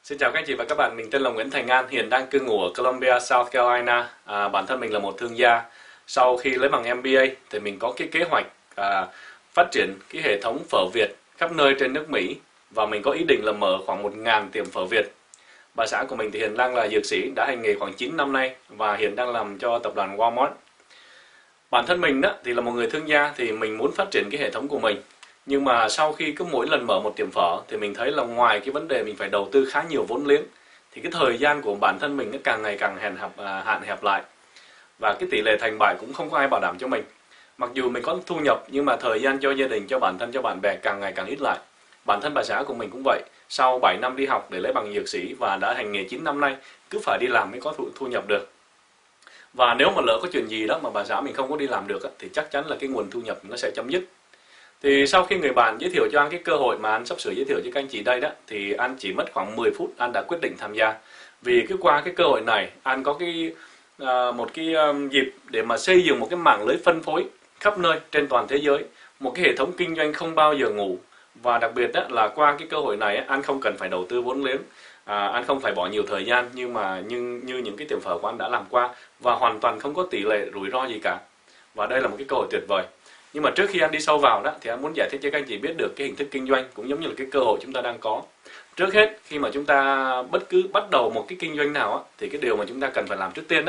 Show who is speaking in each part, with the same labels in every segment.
Speaker 1: Xin chào các anh chị và các bạn, mình tên là Nguyễn Thành An, hiện đang cư ngụ ở Columbia, South Carolina. Bản thân mình là một thương gia. Sau khi lấy bằng MBA thì mình có cái kế hoạch phát triển cái hệ thống phở Việt khắp nơi trên nước Mỹ, và mình có ý định là mở khoảng 1.000 tiệm phở Việt. Bà xã của mình thì hiện đang là dược sĩ, đã hành nghề khoảng 9 năm nay và hiện đang làm cho tập đoàn Walmart. Bản thân mình đó thì là một người thương gia, thì mình muốn phát triển cái hệ thống của mình. Nhưng mà sau khi cứ mỗi lần mở một tiệm phở thì mình thấy là ngoài cái vấn đề mình phải đầu tư khá nhiều vốn liếng, thì cái thời gian của bản thân mình nó càng ngày càng hạn hẹp lại, và cái tỷ lệ thành bại cũng không có ai bảo đảm cho mình. Mặc dù mình có thu nhập nhưng mà thời gian cho gia đình, cho bản thân, cho bạn bè càng ngày càng ít lại. Bản thân bà xã của mình cũng vậy, sau 7 năm đi học để lấy bằng dược sĩ và đã hành nghề 9 năm nay, cứ phải đi làm mới có thu nhập được. Và nếu mà lỡ có chuyện gì đó mà bà xã mình không có đi làm được thì chắc chắn là cái nguồn thu nhập nó sẽ chấm dứt. Thì sau khi người bạn giới thiệu cho anh cái cơ hội mà anh sắp sửa giới thiệu cho các anh chị đây đó, thì anh chỉ mất khoảng 10 phút anh đã quyết định tham gia. Vì qua cái cơ hội này anh có một cái dịp để mà xây dựng một cái mạng lưới phân phối khắp nơi trên toàn thế giới, một cái hệ thống kinh doanh không bao giờ ngủ. Và đặc biệt đó là qua cái cơ hội này anh không cần phải đầu tư vốn liếng, anh không phải bỏ nhiều thời gian như những cái tiệm phở của anh đã làm qua, và hoàn toàn không có tỷ lệ rủi ro gì cả. Và đây là một cái cơ hội tuyệt vời. Nhưng mà trước khi anh đi sâu vào đó thì anh muốn giải thích cho các anh chị biết được cái hình thức kinh doanh cũng giống như là cái cơ hội chúng ta đang có. Trước hết khi mà chúng ta bắt đầu một cái kinh doanh nào á, thì cái điều mà chúng ta cần phải làm trước tiên đó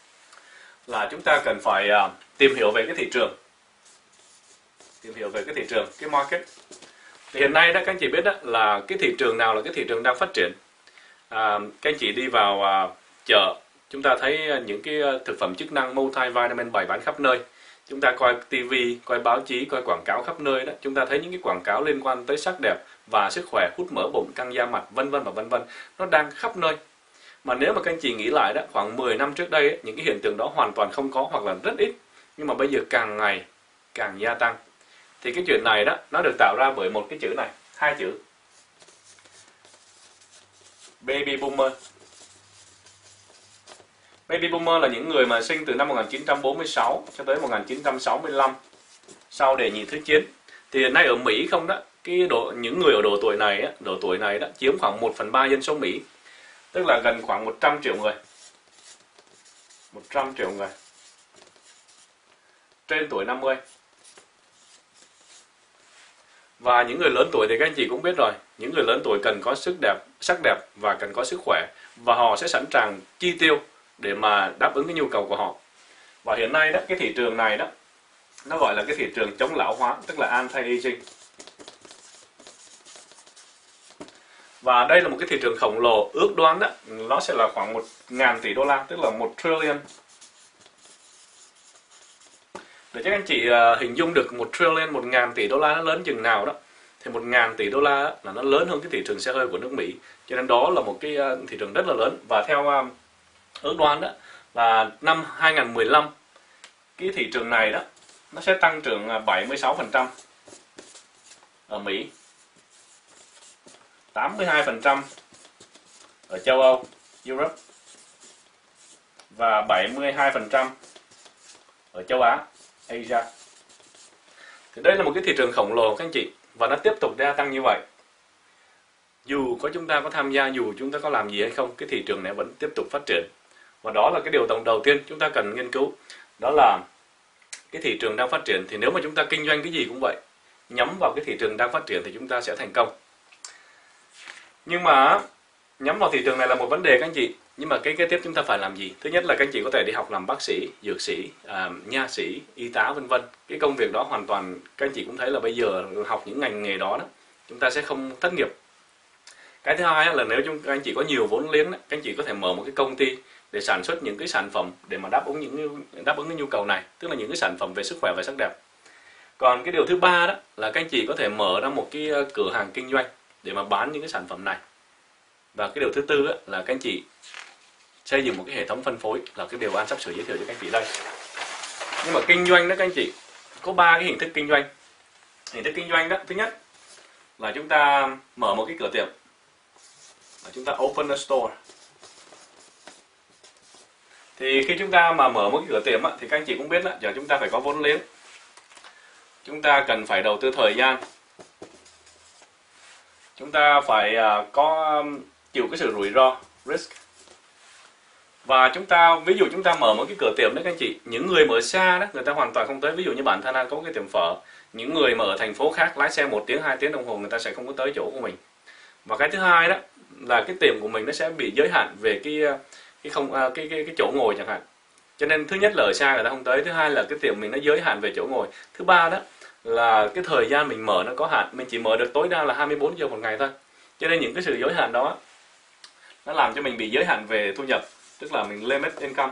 Speaker 1: là chúng ta cần phải tìm hiểu về cái thị trường. Tìm hiểu về cái thị trường, cái market. Thì hiện nay đó các anh chị biết đó là cái thị trường nào là cái thị trường đang phát triển. Các anh chị đi vào chợ, chúng ta thấy những cái thực phẩm chức năng multivitamin bày bán khắp nơi. Chúng ta coi TV, coi báo chí, coi quảng cáo khắp nơi đó, chúng ta thấy những cái quảng cáo liên quan tới sắc đẹp và sức khỏe, hút mỡ bụng, căng da mặt, vân vân và vân vân, nó đang khắp nơi. Mà nếu mà các anh chị nghĩ lại đó, khoảng 10 năm trước đây ấy, những cái hiện tượng đó hoàn toàn không có hoặc là rất ít, nhưng mà bây giờ càng ngày càng gia tăng. Thì cái chuyện này đó nó được tạo ra bởi một cái chữ này, hai chữ Baby Boomer. Baby Boomer là những người mà sinh từ năm 1946 cho tới 1965, sau đề nhị thứ chiến. Thì hiện nay ở Mỹ không đó, những người ở độ tuổi này đó chiếm khoảng 1/3 dân số Mỹ, tức là gần khoảng 100 triệu người. 100 triệu người trên tuổi 50. Và những người lớn tuổi thì các anh chị cũng biết rồi, những người lớn tuổi cần có sắc đẹp và cần có sức khỏe, và họ sẽ sẵn sàng chi tiêu để mà đáp ứng cái nhu cầu của họ. Và hiện nay đó, cái thị trường này đó, nó gọi là cái thị trường chống lão hóa, tức là anti-aging. Và đây là một cái thị trường khổng lồ, ước đoán đó, nó sẽ là khoảng 1.000 tỷ đô la, tức là 1 trillion. Để cho các anh chị hình dung được 1 trillion, 1.000 tỷ đô la nó lớn chừng nào đó, thì 1.000 tỷ đô la là nó lớn hơn cái thị trường xe hơi của nước Mỹ. Cho nên đó là một cái thị trường rất là lớn. Và theo ước đoán đó là năm 2015 cái thị trường này đó nó sẽ tăng trưởng 76% ở Mỹ, 82% ở châu Âu, Europe, và 72% ở châu Á, Asia. Thì đây là một cái thị trường khổng lồ các anh chị, và nó tiếp tục gia tăng như vậy. Dù chúng ta có tham gia, dù chúng ta có làm gì hay không, cái thị trường này vẫn tiếp tục phát triển. Và đó là cái điều đầu tiên chúng ta cần nghiên cứu. Đó là cái thị trường đang phát triển, thì nếu mà chúng ta kinh doanh cái gì cũng vậy, nhắm vào cái thị trường đang phát triển thì chúng ta sẽ thành công. Nhưng mà nhắm vào thị trường này là một vấn đề các anh chị. Nhưng mà cái kế tiếp chúng ta phải làm gì? Thứ nhất là các anh chị có thể đi học làm bác sĩ, dược sĩ, nha sĩ, y tá vân vân. Cái công việc đó hoàn toàn các anh chị cũng thấy là bây giờ học những ngành nghề đó chúng ta sẽ không thất nghiệp. Cái thứ hai là nếu các anh chị có nhiều vốn liếng, các anh chị có thể mở một cái công ty để sản xuất những cái sản phẩm để mà đáp ứng cái nhu cầu này, tức là những cái sản phẩm về sức khỏe và sắc đẹp. Còn cái điều thứ ba đó là các anh chị có thể mở ra một cái cửa hàng kinh doanh để mà bán những cái sản phẩm này. Và cái điều thứ tư là các anh chị xây dựng một cái hệ thống phân phối, là cái điều anh sắp sửa giới thiệu cho các anh chị đây. Nhưng mà kinh doanh đó các anh chị có 3 cái hình thức kinh doanh. Hình thức kinh doanh đó, thứ nhất là chúng ta mở một cái cửa tiệm, là chúng ta open a store. Thì khi chúng ta mà mở một cái cửa tiệm thì các anh chị cũng biết đó, giờ chúng ta phải có vốn liếng, chúng ta cần phải đầu tư thời gian, chúng ta phải có chịu cái sự rủi ro, risk. Và chúng ta, ví dụ chúng ta mở một cái cửa tiệm đấy các anh chị, những người mà ở xa đó, người ta hoàn toàn không tới. Ví dụ như bản thân anh có cái tiệm phở, những người mà ở thành phố khác lái xe 1 tiếng, 2 tiếng đồng hồ người ta sẽ không có tới chỗ của mình. Và cái thứ hai đó là cái tiệm của mình nó sẽ bị giới hạn về cái chỗ ngồi chẳng hạn. Cho nên thứ nhất là ở xa người ta không tới, thứ hai là cái tiệm mình nó giới hạn về chỗ ngồi. Thứ ba đó là cái thời gian mình mở nó có hạn, mình chỉ mở được tối đa là 24 giờ một ngày thôi. Cho nên những cái sự giới hạn đó nó làm cho mình bị giới hạn về thu nhập, tức là mình limit income.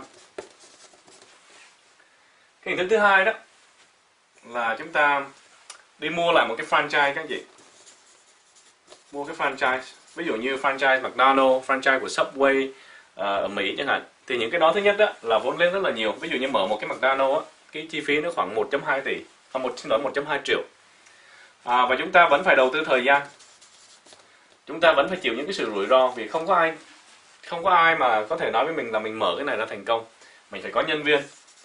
Speaker 1: Cái hình thức thứ hai đó là chúng ta đi mua lại một cái franchise các anh chị. Mua cái franchise, ví dụ như franchise McDonald's, franchise của Subway ở Mỹ chẳng hạn. Thì những cái đó thứ nhất đó là vốn liếng rất là nhiều. Ví dụ như mở một cái McDonald's á, cái chi phí nó khoảng 1.2 tỷ, 1.2 triệu. Và chúng ta vẫn phải đầu tư thời gian. Chúng ta vẫn phải chịu những cái sự rủi ro, vì không có ai mà có thể nói với mình là mình mở cái này là thành công. Mình phải có nhân viên,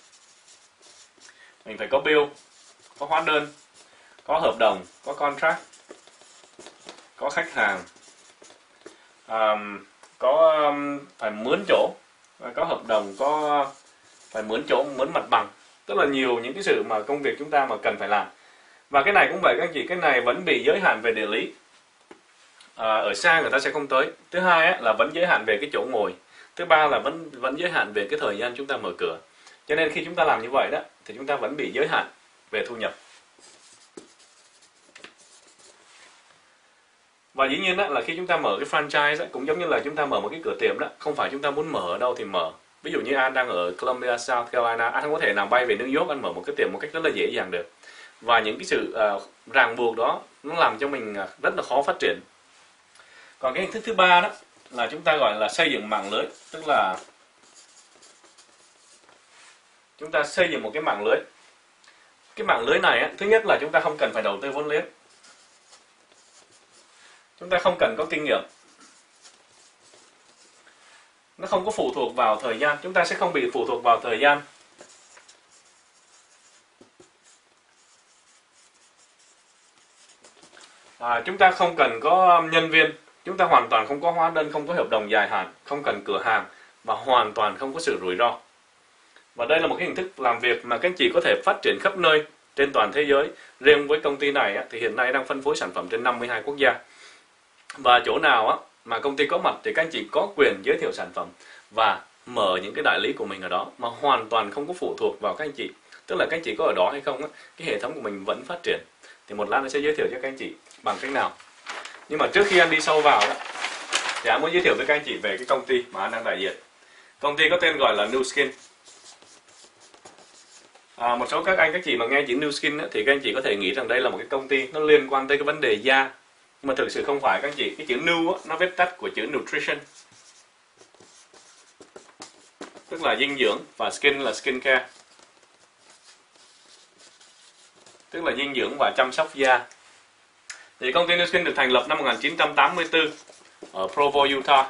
Speaker 1: mình phải có bill, có hóa đơn, có hợp đồng, có contract, có khách hàng, phải mướn chỗ, có hợp đồng, phải mướn chỗ, mướn mặt bằng. Rất là nhiều những cái sự mà công việc chúng ta mà cần phải làm. Và cái này cũng vậy các anh chị, cái này vẫn bị giới hạn về địa lý. Ở xa người ta sẽ không tới. Thứ hai á, là vẫn giới hạn về cái chỗ ngồi. Thứ ba là vẫn giới hạn về cái thời gian chúng ta mở cửa. Cho nên khi chúng ta làm như vậy đó thì chúng ta vẫn bị giới hạn về thu nhập. Và dĩ nhiên đó là khi chúng ta mở cái franchise đó, cũng giống như là chúng ta mở một cái cửa tiệm đó, không phải chúng ta muốn mở ở đâu thì mở. Ví dụ như An đang ở Columbia, South Carolina, An không có thể nào bay về New York An mở một cái tiệm một cách rất là dễ dàng được. Và những cái sự ràng buộc đó nó làm cho mình rất là khó phát triển. Còn cái hình thức thứ ba đó là chúng ta gọi là xây dựng mạng lưới, tức là chúng ta xây dựng một cái mạng lưới. Cái mạng lưới này á, thứ nhất là chúng ta không cần phải đầu tư vốn liếng. Chúng ta không cần có kinh nghiệm. Nó không có phụ thuộc vào thời gian, chúng ta sẽ không bị phụ thuộc vào thời gian. Chúng ta không cần có nhân viên, chúng ta hoàn toàn không có hóa đơn, không có hợp đồng dài hạn, không cần cửa hàng và hoàn toàn không có sự rủi ro. Và đây là một cái hình thức làm việc mà các anh chị có thể phát triển khắp nơi trên toàn thế giới. Riêng với công ty này thì hiện nay đang phân phối sản phẩm trên 52 quốc gia. Và chỗ nào mà công ty có mặt thì các anh chị có quyền giới thiệu sản phẩm và mở những cái đại lý của mình ở đó mà hoàn toàn không có phụ thuộc vào các anh chị. Tức là các anh chị có ở đó hay không, cái hệ thống của mình vẫn phát triển. Thì một lát nữa sẽ giới thiệu cho các anh chị bằng cách nào. Nhưng mà trước khi anh đi sâu vào đó, thì anh muốn giới thiệu với các anh chị về cái công ty mà anh đang đại diện. Công ty có tên gọi là Nu Skin. Một số các anh các chị mà nghe chữ Nu Skin thì các anh chị có thể nghĩ rằng đây là một cái công ty nó liên quan tới cái vấn đề da. Nhưng mà thực sự không phải các anh chị. Cái chữ Nu nó viết tắt của chữ Nutrition, tức là dinh dưỡng, và Skin là Skin Care, tức là dinh dưỡng và chăm sóc da. Thì công ty Nu Skin được thành lập năm 1984 ở Provo, Utah.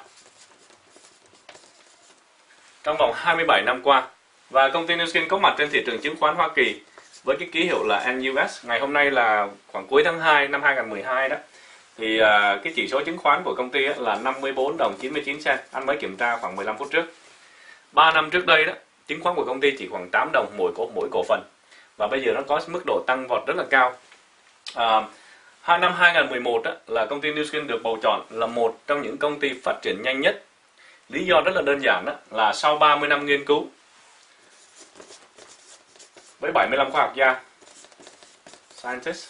Speaker 1: Trong vòng 27 năm qua, và công ty Nu Skin có mặt trên thị trường chứng khoán Hoa Kỳ với cái ký hiệu là NUS. Ngày hôm nay là khoảng cuối tháng 2 năm 2012 đó. Thì cái chỉ số chứng khoán của công ty là 54 đồng 99 cent. Anh mới kiểm tra khoảng 15 phút trước. 3 năm trước đây đó, chứng khoán của công ty chỉ khoảng 8 đồng mỗi cổ phần. Và bây giờ nó có mức độ tăng vọt rất là cao. Năm 2011 đó, là công ty Nu Skin được bầu chọn là một trong những công ty phát triển nhanh nhất. Lý do rất là đơn giản đó, là sau 30 năm nghiên cứu với 75 khoa học gia scientist,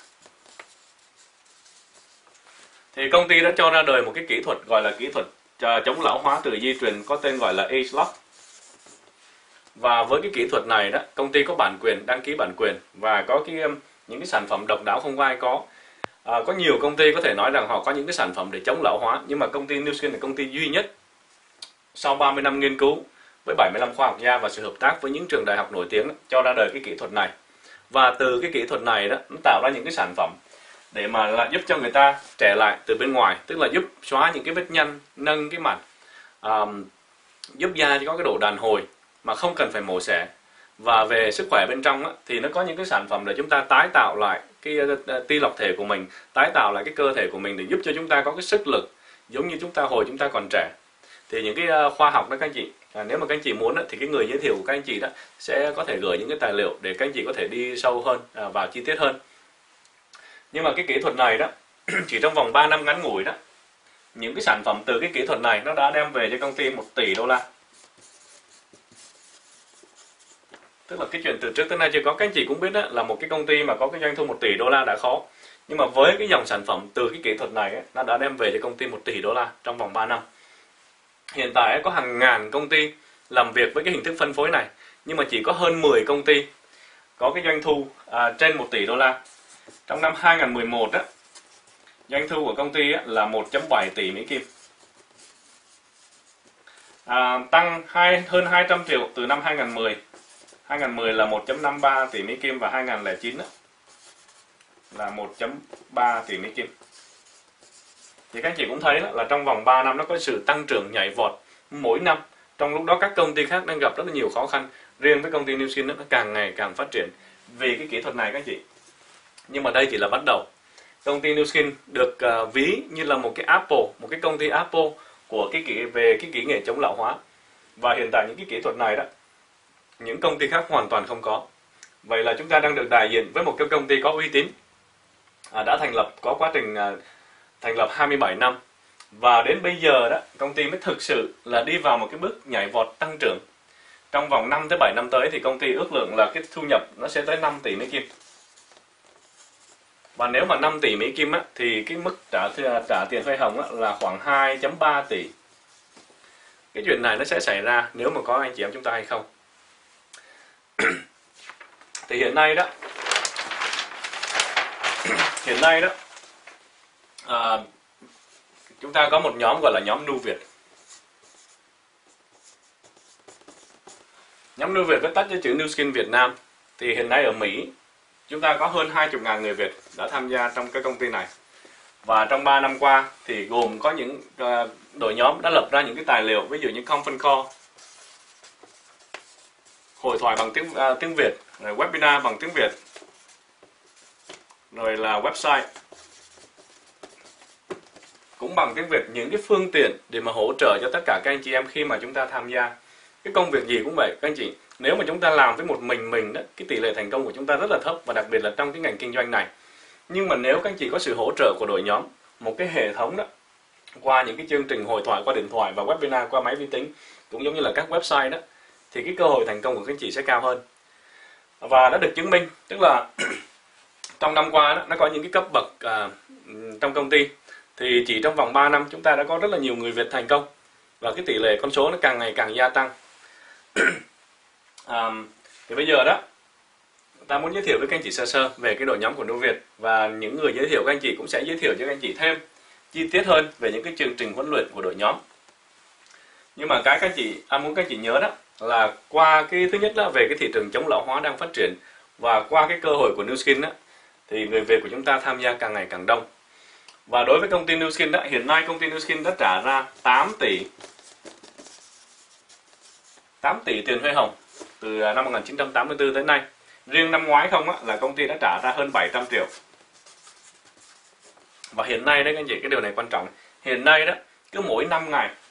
Speaker 1: thì công ty đã cho ra đời một cái kỹ thuật gọi là kỹ thuật chống lão hóa từ di truyền có tên gọi là Age-Lock. Và với cái kỹ thuật này đó, công ty có bản quyền, đăng ký bản quyền và có những cái sản phẩm độc đáo không ai có. Có nhiều công ty có thể nói rằng họ có những cái sản phẩm để chống lão hóa, nhưng mà công ty Nu Skin là công ty duy nhất sau 30 năm nghiên cứu với 75 khoa học gia và sự hợp tác với những trường đại học nổi tiếng cho ra đời cái kỹ thuật này. Và từ cái kỹ thuật này đó, nó tạo ra những cái sản phẩm để mà lại giúp cho người ta trẻ lại từ bên ngoài, tức là giúp xóa những cái vết nhăn, nâng cái mặt, giúp da có cái độ đàn hồi mà không cần phải mổ xẻ. Và về sức khỏe bên trong thì nó có những cái sản phẩm để chúng ta tái tạo lại cái ti lọc thể của mình, tái tạo lại cái cơ thể của mình để giúp cho chúng ta có cái sức lực, giống như hồi chúng ta còn trẻ. Thì những cái khoa học đó các anh chị, nếu mà các anh chị muốn thì cái người giới thiệu của các anh chị đó sẽ có thể gửi những cái tài liệu để các anh chị có thể đi sâu hơn, vào chi tiết hơn. Nhưng mà cái kỹ thuật này đó chỉ trong vòng 3 năm ngắn ngủi đó, những cái sản phẩm từ cái kỹ thuật này nó đã đem về cho công ty 1 tỷ đô la. Tức là cái chuyện từ trước tới nay chưa có. Các anh chị cũng biết đó, là một cái công ty mà có cái doanh thu 1 tỷ đô la đã khó. Nhưng mà với cái dòng sản phẩm từ cái kỹ thuật này ấy, nó đã đem về cho công ty 1 tỷ đô la trong vòng 3 năm. Hiện tại có hàng ngàn công ty làm việc với cái hình thức phân phối này, nhưng mà chỉ có hơn 10 công ty có cái doanh thu trên 1 tỷ đô la. Trong năm 2011 đó, doanh thu của công ty là 1,7 tỷ Mỹ Kim, tăng hơn 200 triệu từ năm 2010. 2010 là 1,53 tỷ Mỹ Kim và 2009 đó, là 1,3 tỷ Mỹ Kim. Thì các anh chị cũng thấy đó, là trong vòng 3 năm nó có sự tăng trưởng nhảy vọt mỗi năm. Trong lúc đó các công ty khác đang gặp rất là nhiều khó khăn. Riêng với công ty Nu Skin nó càng ngày càng phát triển vì cái kỹ thuật này các anh chị. Nhưng mà đây chỉ là bắt đầu. Công ty Nu Skin được ví như là một cái Apple, một cái công ty Apple của về cái kỹ nghệ chống lão hóa. Và hiện tại những cái kỹ thuật này đó, những công ty khác hoàn toàn không có. Vậy là chúng ta đang được đại diện với một cái công ty có uy tín, đã có quá trình thành lập 27 năm. Và đến bây giờ đó, công ty mới thực sự là đi vào một cái bước nhảy vọt tăng trưởng. Trong vòng 5 tới 7 năm tới thì công ty ước lượng là cái thu nhập nó sẽ tới 5 tỷ Mỹ Kim. Và nếu mà 5 tỷ Mỹ Kim á, thì cái mức trả tiền thuê hồng á, là khoảng 2,3 tỷ. Cái chuyện này nó sẽ xảy ra nếu mà có anh chị em chúng ta hay không. Thì hiện nay đó chúng ta có một nhóm gọi là nhóm Nu Việt. Nhóm Nu Việt viết tắt cho chữ Nu Skin Việt Nam. Thì hiện nay ở Mỹ chúng ta có hơn 20.000 người Việt đã tham gia trong cái công ty này. Và trong 3 năm qua thì gồm có những đội nhóm đã lập ra những cái tài liệu, ví dụ như conference call, hội thoại bằng tiếng Việt, rồi webinar bằng tiếng Việt, rồi là website cũng bằng tiếng Việt, những cái phương tiện để mà hỗ trợ cho tất cả các anh chị em khi mà chúng ta tham gia cái công việc gì cũng vậy các anh chị. Nếu mà chúng ta làm với một mình đó, cái tỷ lệ thành công của chúng ta rất là thấp, và đặc biệt là trong cái ngành kinh doanh này. Nhưng mà nếu các anh chị có sự hỗ trợ của đội nhóm, một cái hệ thống đó, qua những cái chương trình hội thoại qua điện thoại và webinar qua máy vi tính, cũng giống như là các website đó, thì cái cơ hội thành công của các anh chị sẽ cao hơn. Và đã được chứng minh, tức là trong năm qua đó, nó có những cái cấp bậc trong công ty, thì chỉ trong vòng 3 năm chúng ta đã có rất là nhiều người Việt thành công, và cái tỷ lệ con số nó càng ngày càng gia tăng. Thì bây giờ đó, ta muốn giới thiệu với các anh chị sơ về cái đội nhóm của Nu Việt, và những người giới thiệu các anh chị cũng sẽ giới thiệu cho các anh chị thêm chi tiết hơn về những cái chương trình huấn luyện của đội nhóm. Nhưng mà cái các anh chị muốn các anh chị nhớ đó là qua cái thứ nhất là về cái thị trường chống lão hóa đang phát triển, và qua cái cơ hội của Nu Skin đó, thì người Việt của chúng ta tham gia càng ngày càng đông. Và đối với công ty Nu Skin đó, hiện nay công ty Nu Skin đã trả ra 8 tỷ tiền huê hồng từ năm 1984 tới nay. Riêng năm ngoái không á, là công ty đã trả ra hơn 700 triệu. Và hiện nay đấy các anh chị, cái điều này quan trọng. Hiện nay đó, cứ mỗi 5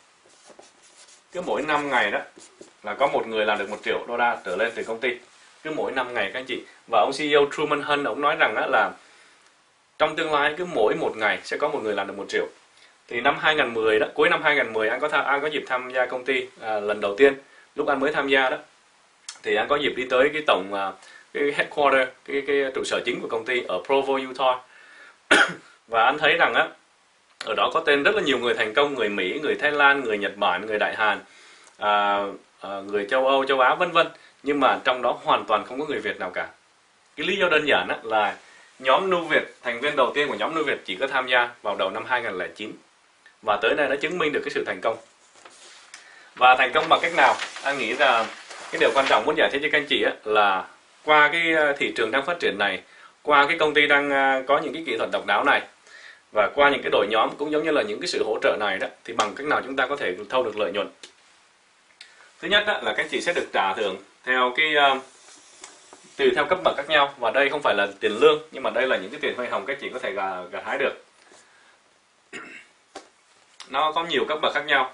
Speaker 1: ngày đó là có một người làm được 1 triệu đô la trở lên từ công ty. Cứ mỗi 5 ngày các anh chị. Và ông CEO Truman Hunt ông nói rằng đó là trong tương lai cứ mỗi một ngày sẽ có một người làm được 1 triệu. Thì năm 2010 đó, cuối năm 2010 anh có dịp tham gia công ty lần đầu tiên. Lúc anh mới tham gia đó thì anh có dịp đi tới cái cái headquarter, cái trụ sở chính của công ty ở Provo, Utah. Và anh thấy rằng á, ở đó có tên rất là nhiều người thành công, người Mỹ, người Thái Lan, người Nhật Bản, người Đại Hàn, người châu Âu, châu Á vân vân. Nhưng mà trong đó hoàn toàn không có người Việt nào cả. Cái lý do đơn giản á, là nhóm Nu Việt, thành viên đầu tiên của nhóm Nu Việt chỉ có tham gia vào đầu năm 2009. Và tới nay đã chứng minh được cái sự thành công. Và thành công bằng cách nào? Anh nghĩ là cái điều quan trọng muốn giải thích cho các anh chị á, là qua cái thị trường đang phát triển này, qua cái công ty đang có những cái kỹ thuật độc đáo này, và qua những cái đội nhóm cũng giống như là những cái sự hỗ trợ này đó, thì bằng cách nào chúng ta có thể thâu được lợi nhuận? Thứ nhất đó, là các anh chị sẽ được trả thưởng theo tùy theo cấp bậc khác nhau, và đây không phải là tiền lương, nhưng mà đây là những cái tiền hoa hồng các chị có thể gặt hái được. Nó có nhiều cấp bậc khác nhau.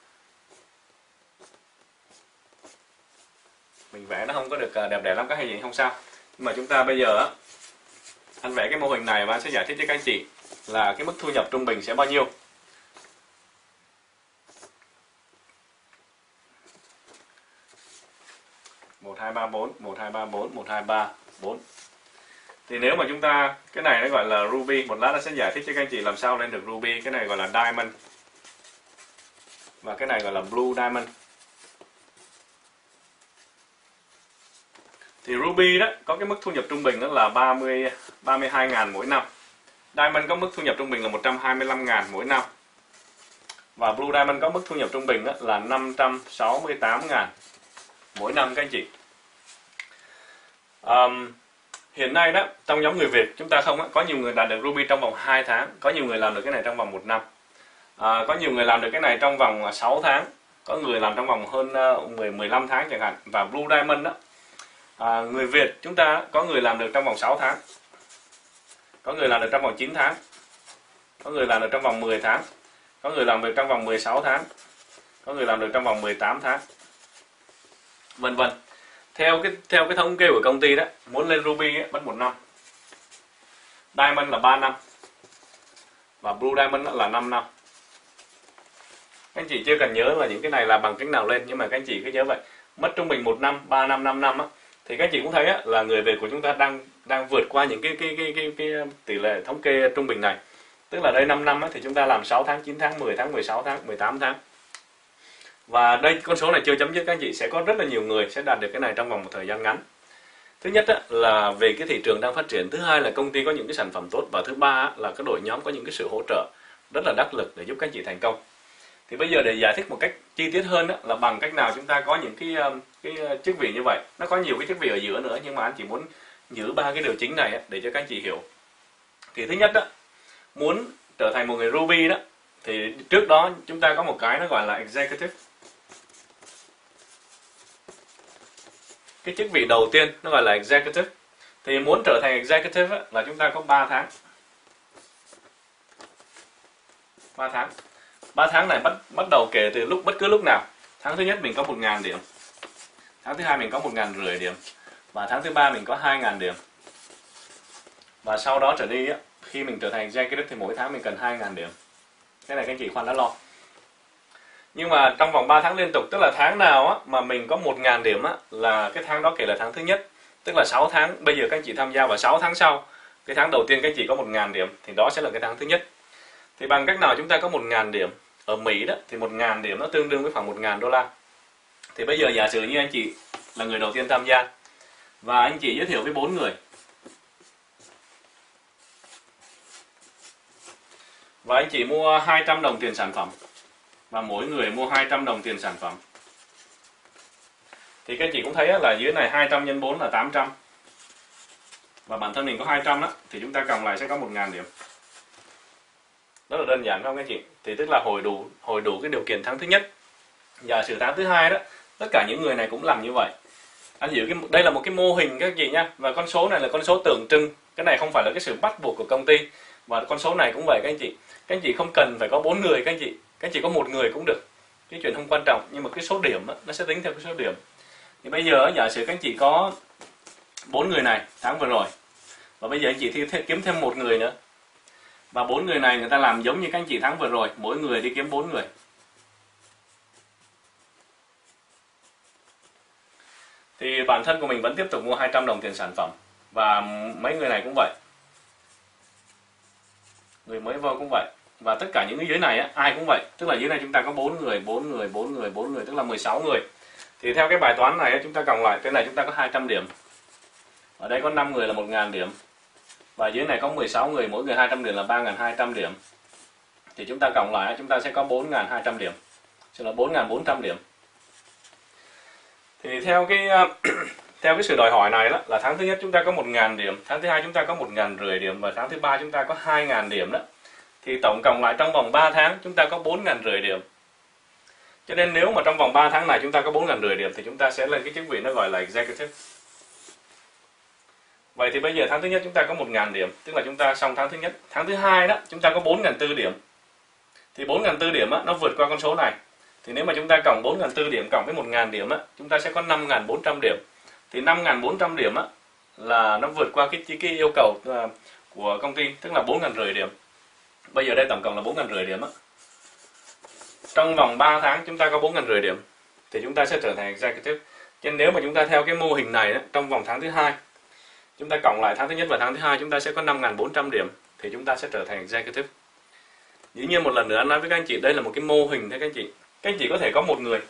Speaker 1: Mình vẽ nó không có được đẹp đẽ lắm các hay gì không sao. Nhưng mà chúng ta bây giờ á, anh vẽ cái mô hình này và anh sẽ giải thích cho các anh chị là cái mức thu nhập trung bình sẽ bao nhiêu. Một hai ba bốn, 1 2 3 4, 1 2 3 4. Thì nếu mà chúng ta, cái này nó gọi là ruby, một lát nó sẽ giải thích cho các anh chị làm sao lên được ruby. Cái này gọi là diamond và cái này gọi là blue diamond. Thì ruby đó có cái mức thu nhập trung bình đó là 32.000 mỗi năm. Diamond có mức thu nhập trung bình là 125.000 mỗi năm. Và blue diamond có mức thu nhập trung bình đó là 568.000 mỗi năm các anh chị. Hiện nay đó, trong nhóm người Việt chúng ta không có nhiều người đạt được ruby trong vòng 2 tháng, có nhiều người làm được cái này trong vòng 1 năm. Có nhiều người làm được cái này trong vòng 6 tháng, có người làm trong vòng hơn 15 tháng chẳng hạn. Và blue diamond đó, người Việt chúng ta có người làm được trong vòng 6 tháng, có người làm được trong vòng 9 tháng, có người làm được trong vòng 10 tháng, có người làm được trong vòng 16 tháng, có người làm được trong vòng 18 tháng, vân vân. Theo cái thống kê của công ty đó, muốn lên ruby ấy, mất 1 năm, diamond là 3 năm và blue diamond là 5 năm. Các anh chị chưa cần nhớ là những cái này là bằng cách nào lên, nhưng mà các anh chị cứ nhớ vậy, mất trung bình 1 năm, 3 năm, 5 năm á, thì các anh chị cũng thấy á, là người Việt của chúng ta đang vượt qua những cái tỷ lệ thống kê trung bình này. Tức là đây 5 năm á, thì chúng ta làm 6 tháng, 9 tháng, 10 tháng, 16 tháng, 18 tháng. Và đây con số này chưa chấm dứt, các anh chị sẽ có rất là nhiều người sẽ đạt được cái này trong vòng một thời gian ngắn. Thứ nhất á, là về cái thị trường đang phát triển, thứ hai là công ty có những cái sản phẩm tốt, và thứ ba á, là cái đội nhóm có những cái sự hỗ trợ rất là đắc lực để giúp các anh chị thành công. Thì bây giờ để giải thích một cách chi tiết hơn á, là bằng cách nào chúng ta có những cái chức vị như vậy. Nó có nhiều cái chức vị ở giữa nữa, nhưng mà anh chỉ muốn giữ 3 cái điều chính này á, để cho các anh chị hiểu. Thì thứ nhất á, muốn trở thành một người ruby đó, thì trước đó chúng ta có một cái nó gọi là executive. Cái chức vị đầu tiên nó gọi là executive. Thì muốn trở thành executive á, là chúng ta có 3 tháng. 3 tháng. 3 tháng này bắt đầu kể từ bất cứ lúc nào. Tháng thứ nhất mình có 1.000 điểm. Tháng thứ hai mình có 1.500 điểm. Và tháng thứ ba mình có 2.000 điểm. Và sau đó trở đi á, khi mình trở thành executive thì mỗi tháng mình cần 2.000 điểm. Cái này các anh chị khoan đã lo. Nhưng mà trong vòng 3 tháng liên tục, tức là tháng nào á, mà mình có 1.000 điểm á, là cái tháng đó kể là tháng thứ nhất. Tức là 6 tháng, bây giờ các anh chị tham gia vào 6 tháng sau, cái tháng đầu tiên các anh chị có 1.000 điểm, thì đó sẽ là cái tháng thứ nhất. Thì bằng cách nào chúng ta có 1.000 điểm? Ở Mỹ đó, thì 1.000 điểm nó tương đương với khoảng 1.000 đô la. Thì bây giờ giả sử như anh chị là người đầu tiên tham gia, và anh chị giới thiệu với 4 người. Và anh chị mua 200 đồng tiền sản phẩm. Và mỗi người mua 200 đồng tiền sản phẩm. Thì các chị cũng thấy là dưới này 200 nhân 4 là 800. Và bản thân mình có 200 đó, thì chúng ta cộng lại sẽ có 1.000 điểm. Rất là đơn giản không các chị? Thì tức là hồi đủ cái điều kiện tháng thứ nhất. Giả sử tháng thứ hai đó, tất cả những người này cũng làm như vậy. Anh hiểu đây là một cái mô hình các chị nhá. Và con số này là con số tượng trưng. Cái này không phải là cái sự bắt buộc của công ty. Và con số này cũng vậy các anh chị. Các anh chị không cần phải có 4 người các anh chị. Các anh chị có 1 người cũng được. Cái chuyện không quan trọng. Nhưng mà cái số điểm đó, nó sẽ tính theo cái số điểm. Thì bây giờ giả sử các anh chị có 4 người này tháng vừa rồi. Và bây giờ anh chị kiếm thêm 1 người nữa. Và 4 người này người ta làm giống như các anh chị tháng vừa rồi. Mỗi người đi kiếm 4 người. Thì bản thân của mình vẫn tiếp tục mua 200 đồng tiền sản phẩm. Và mấy người này cũng vậy. Người mới vô cũng vậy. Và tất cả những cái dưới này á, ai cũng vậy. Tức là dưới này chúng ta có 4 người, 4 người, 4 người, 4 người. Tức là 16 người. Thì theo cái bài toán này chúng ta cộng lại. Cái này chúng ta có 200 điểm. Ở đây có 5 người là 1.000 điểm. Và dưới này có 16 người, mỗi người 200 điểm là 3.200 điểm. Thì chúng ta cộng lại chúng ta sẽ có 4.200 điểm. Sẽ là 4.400 điểm. Thì theo cái sự đòi hỏi này đó, là tháng thứ nhất chúng ta có 1.000 điểm, tháng thứ hai chúng ta có 1.500 điểm và tháng thứ ba chúng ta có 2.000 điểm đó. Thì tổng cộng lại trong vòng 3 tháng chúng ta có 4.500 điểm. Cho nên nếu mà trong vòng 3 tháng này chúng ta có 4.500 điểm thì chúng ta sẽ lên cái chức vị nó gọi là executive. Vậy thì bây giờ tháng thứ nhất chúng ta có 1.000 điểm, tức là chúng ta xong tháng thứ nhất. Tháng thứ hai đó chúng ta có 4.400 điểm. Thì 4.400 điểm á, nó vượt qua con số này. Thì nếu mà chúng ta cộng 4.400 điểm cộng với 1.000 điểm á, chúng ta sẽ có 5.400 điểm. Thì 5.400 điểm á là nó vượt qua cái yêu cầu của công ty, tức là 4.500 điểm. Bây giờ đây tổng cộng là 4.500 điểm á. Trong vòng 3 tháng chúng ta có 4.500 điểm thì chúng ta sẽ trở thành executive. Cho nên nếu mà chúng ta theo cái mô hình này á, trong vòng tháng thứ 2 chúng ta cộng lại tháng thứ nhất và tháng thứ 2 chúng ta sẽ có 5.400 điểm thì chúng ta sẽ trở thành executive. Dĩ nhiên một lần nữa anh nói với các anh chị, đây là một cái mô hình thôi các anh chị. Các anh chị có thể có một người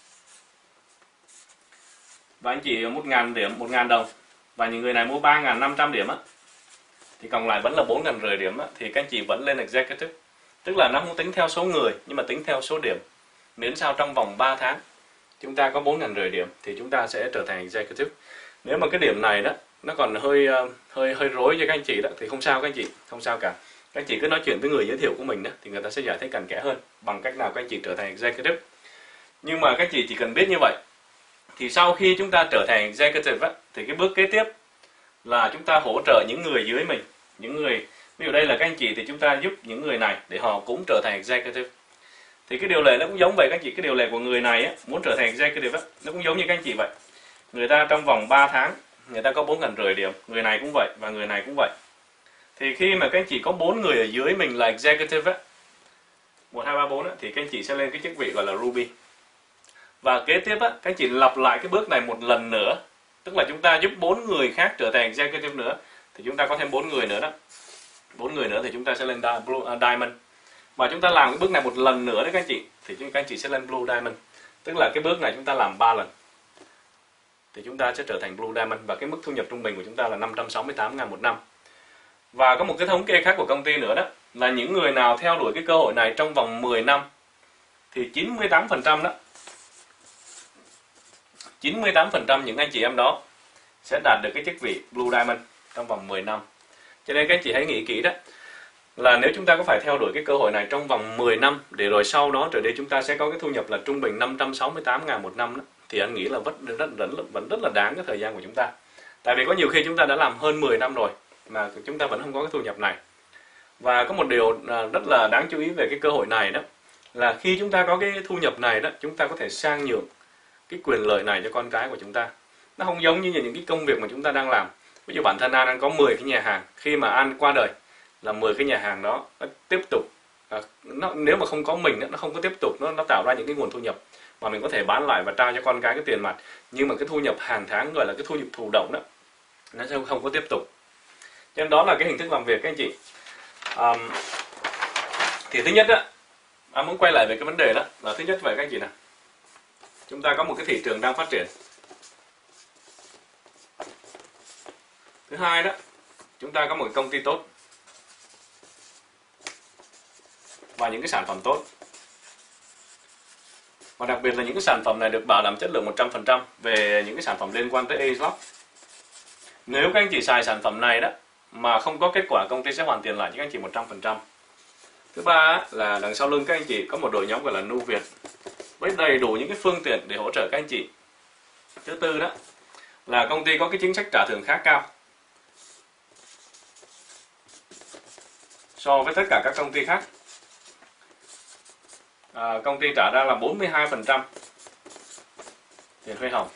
Speaker 1: và anh chị 1.000 điểm, 1.000 đồng, và những người này mua 3.500 điểm á, thì cộng lại vẫn là 4.500 điểm á, thì các anh chị vẫn lên executive. Tức là nó không tính theo số người nhưng mà tính theo số điểm. Miễn sao trong vòng 3 tháng chúng ta có 4.500 điểm thì chúng ta sẽ trở thành executive. Nếu mà cái điểm này đó nó còn hơi rối cho các anh chị đó thì không sao các anh chị, không sao cả. Các anh chị cứ nói chuyện với người giới thiệu của mình đó thì người ta sẽ giải thích cặn kẽ hơn bằng cách nào các anh chị trở thành executive. Nhưng mà các anh chị chỉ cần biết như vậy. Thì sau khi chúng ta trở thành executive á, thì cái bước kế tiếp là chúng ta hỗ trợ những người dưới mình, những người, ví dụ đây là các anh chị thì chúng ta giúp những người này để họ cũng trở thành executive. Thì cái điều lệ nó cũng giống vậy các anh chị, cái điều lệ của người này á, muốn trở thành executive á, nó cũng giống như các anh chị vậy. Người ta trong vòng 3 tháng người ta có 4.500 điểm, người này cũng vậy và người này cũng vậy. Thì khi mà các anh chị có 4 người ở dưới mình là executive á, 1, 2, 3, 4 á, thì các anh chị sẽ lên cái chức vị gọi là Ruby. Và kế tiếp á, các anh chị lặp lại cái bước này một lần nữa, tức là chúng ta giúp 4 người khác trở thành executive nữa, thì chúng ta có thêm 4 người nữa đó. 4 người nữa thì chúng ta sẽ lên Diamond. Và chúng ta làm cái bước này một lần nữa đấy các anh chị, thì các anh chị sẽ lên Blue Diamond. Tức là cái bước này chúng ta làm 3 lần thì chúng ta sẽ trở thành Blue Diamond, và cái mức thu nhập trung bình của chúng ta là 568.000 một năm. Và có một cái thống kê khác của công ty nữa đó, là những người nào theo đuổi cái cơ hội này trong vòng 10 năm thì 98% đó, 98% những anh chị em đó sẽ đạt được cái chức vị Blue Diamond trong vòng 10 năm. Cho nên các anh chị hãy nghĩ kỹ đó, là nếu chúng ta có phải theo đuổi cái cơ hội này trong vòng 10 năm để rồi sau đó trở đi chúng ta sẽ có cái thu nhập là trung bình 568.000 một năm đó, thì anh nghĩ là vẫn rất là đáng cái thời gian của chúng ta. Tại vì có nhiều khi chúng ta đã làm hơn 10 năm rồi mà chúng ta vẫn không có cái thu nhập này. Và có một điều rất là đáng chú ý về cái cơ hội này đó, là khi chúng ta có cái thu nhập này đó, chúng ta có thể sang nhượng cái quyền lợi này cho con cái của chúng ta. Nó không giống như những cái công việc mà chúng ta đang làm. Ví dụ bản thân An đang có 10 cái nhà hàng, khi mà An qua đời là 10 cái nhà hàng đó nó tiếp tục, nếu mà không có mình nó không có tiếp tục, nó tạo ra những cái nguồn thu nhập mà mình có thể bán lại và trao cho con cái cái tiền mặt. Nhưng mà cái thu nhập hàng tháng gọi là cái thu nhập thụ động đó, nó sẽ không có tiếp tục. Cho nên đó là cái hình thức làm việc các anh chị. Thì thứ nhất á, An muốn quay lại về cái vấn đề đó là thứ nhất vậy các anh chị nào, chúng ta có một cái thị trường đang phát triển. Thứ hai đó, chúng ta có một công ty tốt và những cái sản phẩm tốt. Và đặc biệt là những cái sản phẩm này được bảo đảm chất lượng 100% về những cái sản phẩm liên quan tới ASLOC. Nếu các anh chị xài sản phẩm này đó mà không có kết quả, công ty sẽ hoàn tiền lại cho các anh chị 100%. Thứ ba là đằng sau lưng các anh chị có một đội nhóm gọi là Nu Việt với đầy đủ những cái phương tiện để hỗ trợ các anh chị. Thứ tư đó là công ty có cái chính sách trả thưởng khá cao so với tất cả các công ty khác. Công ty trả ra là 42% tiền thuê hồng.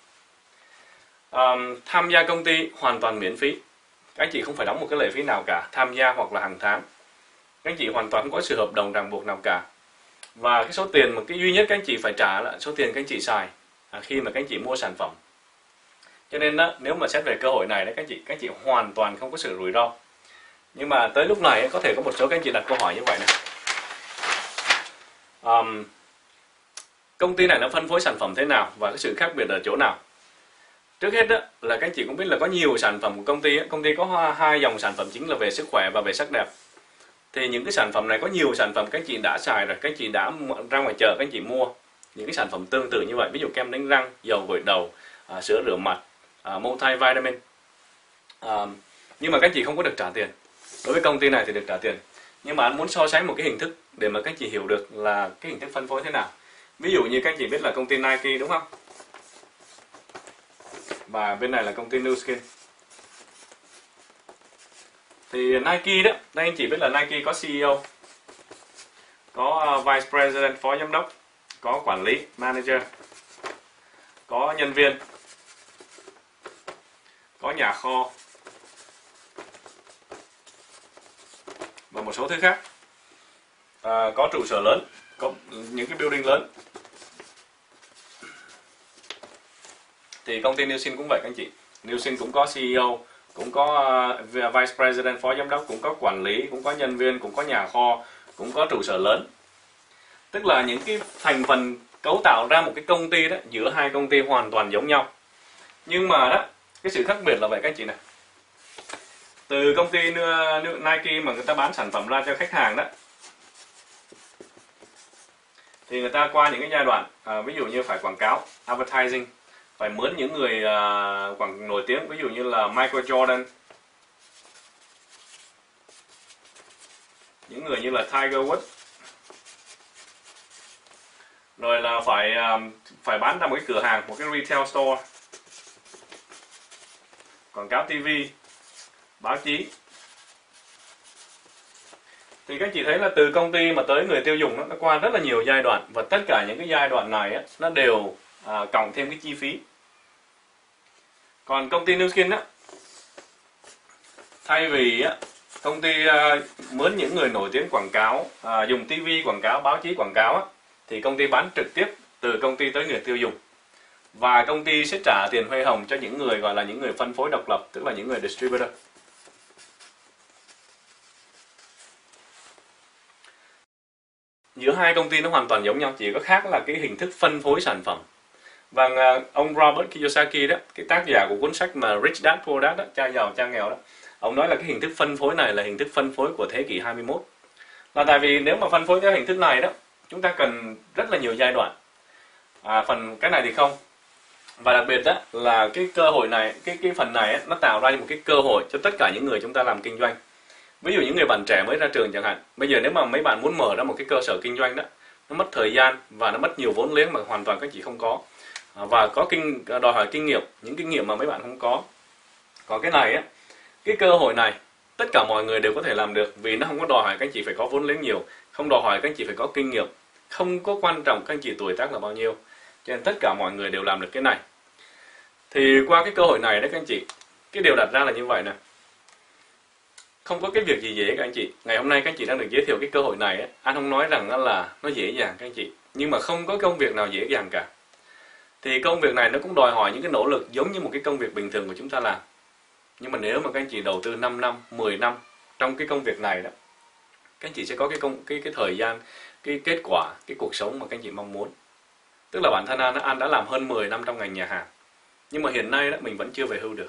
Speaker 1: Tham gia công ty hoàn toàn miễn phí, các anh chị không phải đóng một cái lệ phí nào cả, tham gia hoặc là hàng tháng. Các anh chị hoàn toàn không có sự hợp đồng ràng buộc nào cả. Và cái số tiền mà cái duy nhất các anh chị phải trả là số tiền các anh chị xài khi mà các anh chị mua sản phẩm. Cho nên đó, nếu mà xét về cơ hội này đó các anh chị hoàn toàn không có sự rủi ro. Nhưng mà tới lúc này có thể có một số các anh chị đặt câu hỏi như vậy này. Công ty này nó phân phối sản phẩm thế nào và cái sự khác biệt ở chỗ nào? Trước hết đó, là các anh chị cũng biết là có nhiều sản phẩm của công ty. Công ty có 2 dòng sản phẩm chính là về sức khỏe và về sắc đẹp. Thì những cái sản phẩm này có nhiều sản phẩm các anh chị đã xài rồi, các anh chị đã ra ngoài chợ các anh chị mua những cái sản phẩm tương tự như vậy, ví dụ kem đánh răng, dầu gội đầu, sữa rửa mặt, multivitamin. Nhưng mà các anh chị không có được trả tiền. Đối với công ty này thì được trả tiền. Nhưng mà anh muốn so sánh một cái hình thức để mà các anh chị hiểu được là cái hình thức phân phối thế nào. Ví dụ như các anh chị biết là công ty Nike đúng không? Và bên này là công ty Nu Skin. Thì Nike đó, đây anh chị biết là Nike có CEO. có Vice President, phó giám đốc, có quản lý, Manager, có nhân viên, có nhà kho và một số thứ khác. Có trụ sở lớn, có những cái building lớn. Thì công ty Newsin cũng vậy các anh chị. Newsin cũng có CEO, cũng có Vice President, phó giám đốc, cũng có quản lý, cũng có nhân viên, cũng có nhà kho, cũng có trụ sở lớn. Tức là những cái thành phần cấu tạo ra một cái công ty đó, giữa hai công ty hoàn toàn giống nhau. Nhưng mà đó, cái sự khác biệt là vậy các anh chị này. Từ công ty Nike mà người ta bán sản phẩm ra cho khách hàng đó, thì người ta qua những cái giai đoạn, ví dụ như phải quảng cáo, advertising, phải mướn những người nổi tiếng, ví dụ như là Michael Jordan, những người như là Tiger Woods, rồi là phải bán ra một cái cửa hàng, một cái retail store, quảng cáo TV, báo chí. Thì các chị thấy là từ công ty mà tới người tiêu dùng nó qua rất là nhiều giai đoạn, và tất cả những cái giai đoạn này á, nó đều cộng thêm cái chi phí. Còn công ty Newskin á, thay vì á, công ty mướn những người nổi tiếng quảng cáo, dùng TV quảng cáo, báo chí quảng cáo á, thì công ty bán trực tiếp từ công ty tới người tiêu dùng. Và công ty sẽ trả tiền huê hồng cho những người gọi là những người phân phối độc lập, tức là những người distributor. Giữa hai công ty nó hoàn toàn giống nhau, chỉ có khác là cái hình thức phân phối sản phẩm. Và ông Robert Kiyosaki đó, cái tác giả của cuốn sách mà Rich Dad Poor Dad đó, cha giàu cha nghèo đó, ông nói là cái hình thức phân phối này là hình thức phân phối của thế kỷ 21. Là tại vì nếu mà phân phối theo hình thức này đó, chúng ta cần rất là nhiều giai đoạn. Phần cái này thì không. Và đặc biệt đó là cái cơ hội này, cái phần này á, nó tạo ra một cái cơ hội cho tất cả những người chúng ta làm kinh doanh. Ví dụ những người bạn trẻ mới ra trường chẳng hạn, bây giờ nếu mà mấy bạn muốn mở ra một cái cơ sở kinh doanh đó, nó mất thời gian và nó mất nhiều vốn liếng mà hoàn toàn các chị không có, và có đòi hỏi kinh nghiệm, những kinh nghiệm mà mấy bạn không có. Còn cái này á, cái cơ hội này tất cả mọi người đều có thể làm được, vì nó không có đòi hỏi các anh chị phải có vốn liếng nhiều, không đòi hỏi các anh chị phải có kinh nghiệm, không có quan trọng các anh chị tuổi tác là bao nhiêu, cho nên tất cả mọi người đều làm được cái này. Thì qua cái cơ hội này đó các anh chị, cái điều đặt ra là như vậy nè, không có cái việc gì dễ các anh chị. Ngày hôm nay các anh chị đang được giới thiệu cái cơ hội này, anh không nói rằng là nó dễ dàng các anh chị, nhưng mà không có công việc nào dễ dàng cả. Thì công việc này nó cũng đòi hỏi những cái nỗ lực giống như một cái công việc bình thường của chúng ta làm. Nhưng mà nếu mà các anh chị đầu tư 5 năm, 10 năm trong cái công việc này đó, các anh chị sẽ có cái thời gian, cái kết quả, cái cuộc sống mà các anh chị mong muốn. Tức là bản thân An đã làm hơn 10 năm trong ngành nhà hàng, nhưng mà hiện nay đó mình vẫn chưa về hưu được.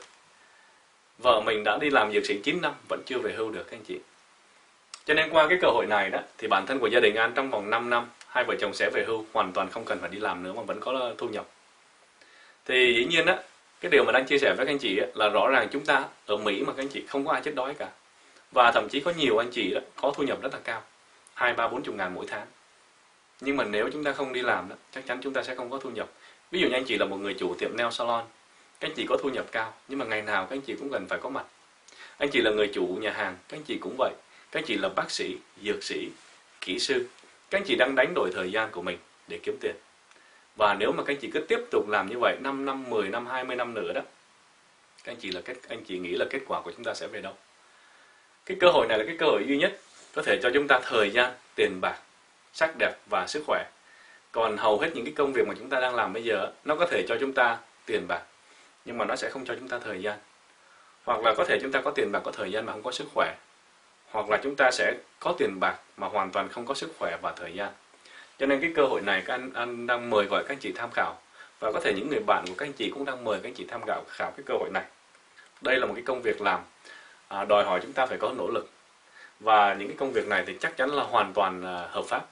Speaker 1: Vợ mình đã đi làm dược sĩ 9 năm vẫn chưa về hưu được các anh chị. Cho nên qua cái cơ hội này đó, thì bản thân của gia đình An trong vòng 5 năm, hai vợ chồng sẽ về hưu, hoàn toàn không cần phải đi làm nữa mà vẫn có thu nhập. Thì dĩ nhiên đó, cái điều mà đang chia sẻ với các anh chị là rõ ràng chúng ta ở Mỹ mà các anh chị không có ai chết đói cả. Và thậm chí có nhiều anh chị đó có thu nhập rất là cao, 2, 3, 40 ngàn mỗi tháng. Nhưng mà nếu chúng ta không đi làm đó, chắc chắn chúng ta sẽ không có thu nhập. Ví dụ như anh chị là một người chủ tiệm nail salon, các anh chị có thu nhập cao, nhưng mà ngày nào các anh chị cũng cần phải có mặt. Anh chị là người chủ nhà hàng, các anh chị cũng vậy. Các anh chị là bác sĩ, dược sĩ, kỹ sư, các anh chị đang đánh đổi thời gian của mình để kiếm tiền. Và nếu mà các anh chị cứ tiếp tục làm như vậy 5 năm, 10 năm, 20 năm nữa đó, các anh chị nghĩ là kết quả của chúng ta sẽ về đâu? Cái cơ hội này là cái cơ hội duy nhất có thể cho chúng ta thời gian, tiền bạc, sắc đẹp và sức khỏe. Còn hầu hết những cái công việc mà chúng ta đang làm bây giờ, nó có thể cho chúng ta tiền bạc, nhưng mà nó sẽ không cho chúng ta thời gian. Hoặc là có thể chúng ta có tiền bạc, có thời gian mà không có sức khỏe. Hoặc là chúng ta sẽ có tiền bạc mà hoàn toàn không có sức khỏe và thời gian. Cho nên cái cơ hội này anh đang mời gọi các anh chị tham khảo. Và có thể những người bạn của các anh chị cũng đang mời các anh chị tham khảo cái cơ hội này. Đây là một cái công việc làm đòi hỏi chúng ta phải có nỗ lực. Và những cái công việc này thì chắc chắn là hoàn toàn hợp pháp.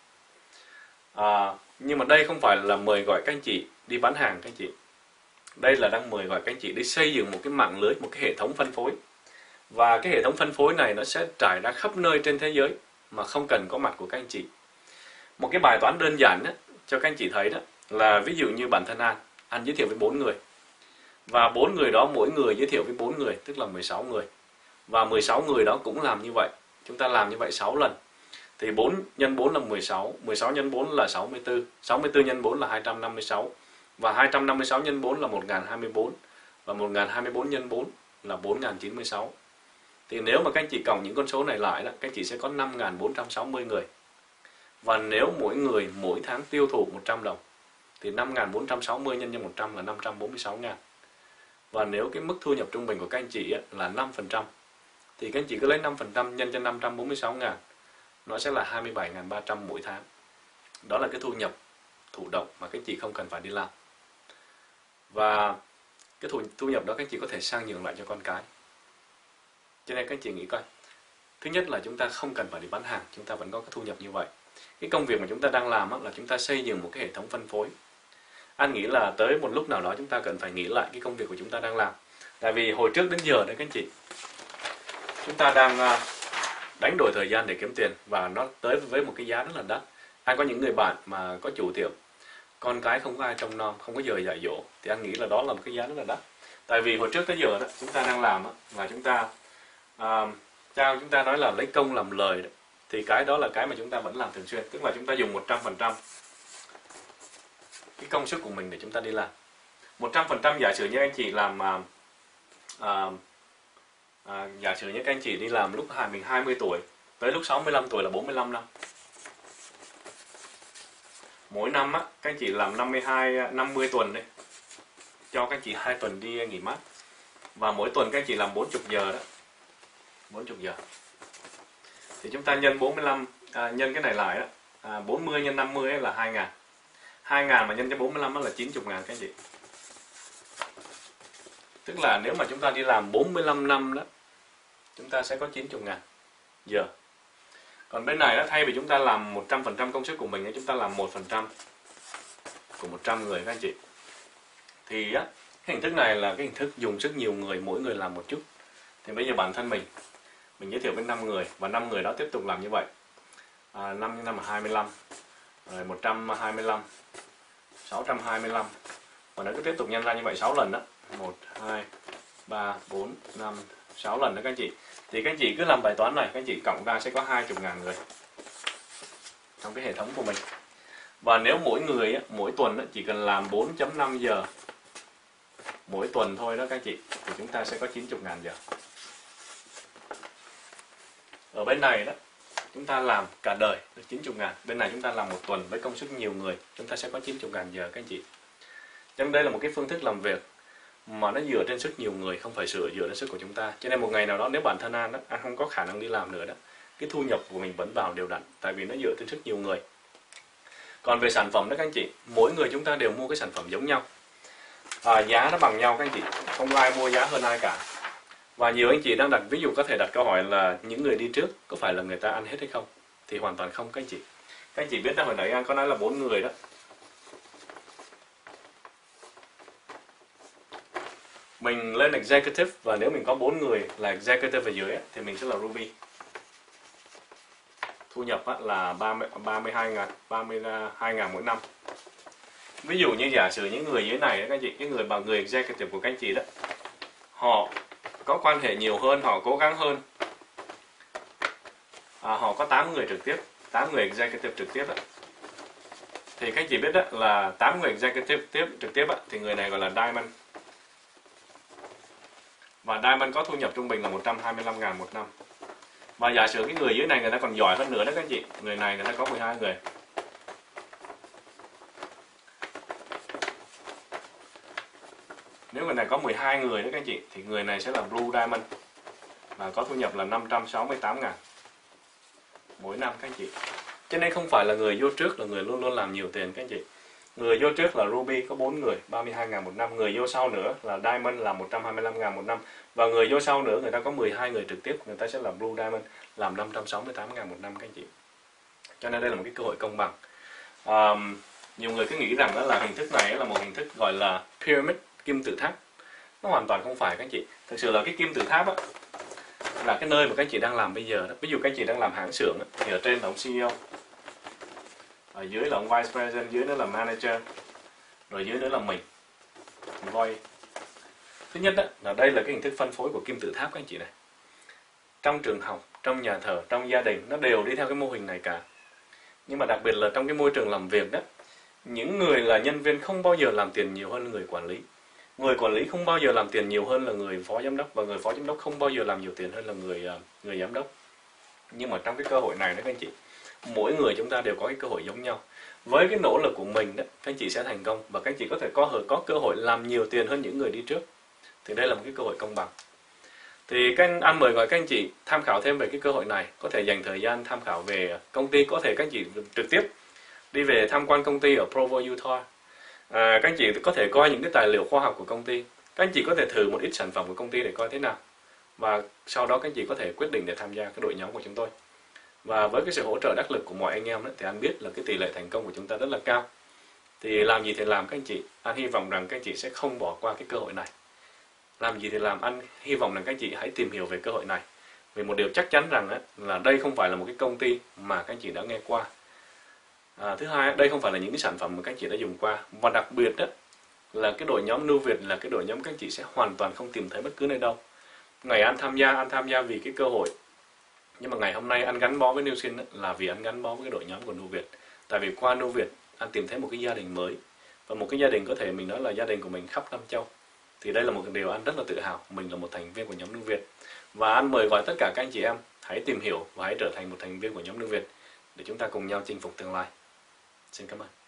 Speaker 1: Nhưng mà đây không phải là mời gọi các anh chị đi bán hàng các anh chị. Đây là đang mời gọi các anh chị đi xây dựng một cái mạng lưới, một cái hệ thống phân phối. Và cái hệ thống phân phối này nó sẽ trải ra khắp nơi trên thế giới mà không cần có mặt của các anh chị. Một cái bài toán đơn giản đó, cho các anh chị thấy đó là ví dụ như bản thân An giới thiệu với 4 người. Và 4 người đó mỗi người giới thiệu với 4 người, tức là 16 người. Và 16 người đó cũng làm như vậy. Chúng ta làm như vậy 6 lần. Thì 4 nhân 4 là 16, 16 nhân 4 là 64, 64 nhân 4 là 256 và 256 nhân 4 là 1024 và 1024 nhân 4 là 4096. Thì nếu mà các anh chị cộng những con số này lại đó, các anh chị sẽ có 5460 người. Và nếu mỗi người mỗi tháng tiêu thụ 100 đồng thì 5460 nhân cho 100 là 546.000. Và nếu cái mức thu nhập trung bình của các anh chị là 5% thì các anh chị cứ lấy 5% nhân cho 546.000, nó sẽ là 27.300 mỗi tháng. Đó là cái thu nhập thụ động mà các anh chị không cần phải đi làm. Và cái thu nhập đó các anh chị có thể sang nhượng lại cho con cái. Cho nên các anh chị nghĩ coi, thứ nhất là chúng ta không cần phải đi bán hàng, chúng ta vẫn có cái thu nhập như vậy. Cái công việc mà chúng ta đang làm là chúng ta xây dựng một cái hệ thống phân phối. Anh nghĩ là tới một lúc nào đó chúng ta cần phải nghĩ lại cái công việc của chúng ta đang làm. Tại vì hồi trước đến giờ đấy các anh chị, chúng ta đang đánh đổi thời gian để kiếm tiền và nó tới với một cái giá rất là đắt. Anh có những người bạn mà có chủ tiệm, con cái không có ai trông nom, không có giờ dạy dỗ, thì anh nghĩ là đó là một cái giá rất là đắt. Tại vì hồi trước tới giờ đó chúng ta đang làm và chúng ta chúng ta nói là lấy công làm lời đó, thì cái đó là cái mà chúng ta vẫn làm thường xuyên, tức là chúng ta dùng 100% cái công sức của mình để chúng ta đi làm. 100% giả sử như anh chị làm giả sử như các anh chị đi làm lúc mình 20 tuổi tới lúc 65 tuổi là 45 năm. Mỗi năm các anh chị làm 50 tuần đấy, cho các anh chị 2 tuần đi nghỉ mát. Và mỗi tuần các anh chị làm 40 giờ đó. 40 giờ. Thì chúng ta nhân 45 nhân cái này lại đó, 40 nhân 50 là 2.000. 2.000 mà nhân cho 45 là 90.000 các anh chị. Tức là nếu mà chúng ta đi làm 45 năm đó, chúng ta sẽ có 90.000 giờ. Còn bên này đó, thay vì chúng ta làm 100% công sức của mình, chúng ta làm 1% của 100 người các anh chị. Thì cái hình thức này là cái hình thức dùng sức nhiều người, mỗi người làm một chút. Thì bây giờ bản thân mình giới thiệu với 5 người và 5 người đó tiếp tục làm như vậy. 5 x 5 là 25, rồi 125, 625. Và nó cứ tiếp tục nhân ra như vậy 6 lần đó. 1, 2, 3, 4, 5, 6 lần đó các anh chị. Thì các anh chị cứ làm bài toán này, các anh chị cộng ra sẽ có 20.000 người trong cái hệ thống của mình. Và nếu mỗi người mỗi tuần chỉ cần làm 4.5 giờ mỗi tuần thôi đó các anh chị, thì chúng ta sẽ có 90.000 giờ. Ở bên này đó, chúng ta làm cả đời được 90.000. Bên này chúng ta làm một tuần với công sức nhiều người, chúng ta sẽ có 90.000 giờ các anh chị. Cho nên đây là một cái phương thức làm việc mà nó dựa trên sức nhiều người, không phải dựa trên sức của chúng ta. Cho nên một ngày nào đó nếu bản thân An không có khả năng đi làm nữa đó, cái thu nhập của mình vẫn vào đều đặn, tại vì nó dựa trên sức nhiều người. Còn về sản phẩm đó các anh chị, mỗi người chúng ta đều mua cái sản phẩm giống nhau, giá nó bằng nhau các anh chị, không ai mua giá hơn ai cả. Và nhiều anh chị đang đặt, ví dụ có thể đặt câu hỏi là những người đi trước có phải là người ta ăn hết hay không? Thì hoàn toàn không các anh chị. Các anh chị biết đó, hồi nãy An có nói là 4 người đó. Mình lên executive và nếu mình có 4 người là executive ở dưới thì mình sẽ là Ruby. Thu nhập là 32.000 mỗi năm. Ví dụ như giả sử những người dưới này các anh chị, cái người executive của các anh chị đó, họ có quan hệ nhiều hơn, họ cố gắng hơn. Họ có 8 người trực tiếp, 8 người executive trực tiếp. Thì các anh chị biết đó là 8 người executive trực tiếp thì người này gọi là Diamond. Và Diamond có thu nhập trung bình là 125.000 một năm. Và giả sử cái người dưới này người ta còn giỏi hơn nữa đó các anh chị, người này người ta có 12 người. Nếu người này có 12 người đó các anh chị, thì người này sẽ là Blue Diamond và có thu nhập là 568.000 mỗi năm các anh chị. Cho nên không phải là người vô trước là người luôn luôn làm nhiều tiền các anh chị. Người vô trước là Ruby có 4 người, 32.000 một năm. Người vô sau nữa là Diamond là 125.000 một năm. Và người vô sau nữa người ta có 12 người trực tiếp, người ta sẽ là Blue Diamond, làm 568.000 một năm các anh chị. Cho nên đây là một cái cơ hội công bằng. Nhiều người cứ nghĩ rằng đó là hình thức này là một hình thức gọi là pyramid, kim tự tháp. Nó hoàn toàn không phải các anh chị. Thực sự là cái kim tự tháp là cái nơi mà các anh chị đang làm bây giờ đó. Ví dụ các anh chị đang làm hãng xưởng thì ở trên là ông CEO, ở dưới là ông Vice President, dưới nữa là Manager, rồi dưới nữa là mình, Voi. Thứ nhất là đây là cái hình thức phân phối của kim tự tháp các anh chị này. trong trường học, trong nhà thờ, trong gia đình, nó đều đi theo cái mô hình này cả. Nhưng mà đặc biệt là trong cái môi trường làm việc đó, những người là nhân viên không bao giờ làm tiền nhiều hơn người quản lý. Người quản lý không bao giờ làm tiền nhiều hơn là người phó giám đốc, và người phó giám đốc không bao giờ làm nhiều tiền hơn là người giám đốc. Nhưng mà trong cái cơ hội này đó các anh chị, mỗi người chúng ta đều có cái cơ hội giống nhau. Với cái nỗ lực của mình đó, các anh chị sẽ thành công, và các anh chị có thể có cơ hội làm nhiều tiền hơn những người đi trước. Thì đây là một cái cơ hội công bằng. Thì anh mời gọi các anh chị tham khảo thêm về cái cơ hội này, có thể dành thời gian tham khảo về công ty, có thể các anh chị trực tiếp đi về tham quan công ty ở Provo, Utah. Các anh chị có thể coi những cái tài liệu khoa học của công ty, các anh chị có thể thử một ít sản phẩm của công ty để coi thế nào, và sau đó các anh chị có thể quyết định để tham gia cái đội nhóm của chúng tôi. Và với cái sự hỗ trợ đắc lực của mọi anh em đó, thì anh biết là cái tỷ lệ thành công của chúng ta rất là cao. Thì làm gì thì làm các anh chị, anh hy vọng rằng các anh chị sẽ không bỏ qua cái cơ hội này. Làm gì thì làm, anh hy vọng rằng các anh chị hãy tìm hiểu về cơ hội này. Vì một điều chắc chắn rằng là đây không phải là một cái công ty mà các anh chị đã nghe qua. Thứ hai, đây không phải là những cái sản phẩm mà các anh chị đã dùng qua. Và đặc biệt đó, là cái đội nhóm Nu Việt là cái đội nhóm các anh chị sẽ hoàn toàn không tìm thấy bất cứ nơi đâu. Ngày anh tham gia vì cái cơ hội. Nhưng mà ngày hôm nay anh gắn bó với Newskin là vì anh gắn bó với cái đội nhóm của Nu Việt. Tại vì qua Nu Việt, anh tìm thấy một cái gia đình mới. Và một cái gia đình có thể mình nói là gia đình của mình khắp Nam Châu. Thì đây là một điều anh rất là tự hào, mình là một thành viên của nhóm Nu Việt. Và anh mời gọi tất cả các anh chị em hãy tìm hiểu và hãy trở thành một thành viên của nhóm Nu Việt để chúng ta cùng nhau chinh phục tương lai. Xin cảm ơn.